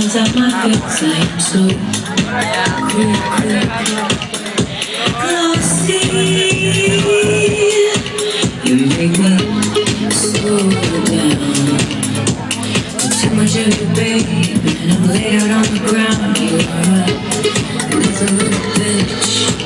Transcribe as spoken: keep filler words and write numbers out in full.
inside my face. I am so quick, quick, glossy. You make me slow down. Too much of you, babe, and I'm laid out on the ground. You are a little bitch.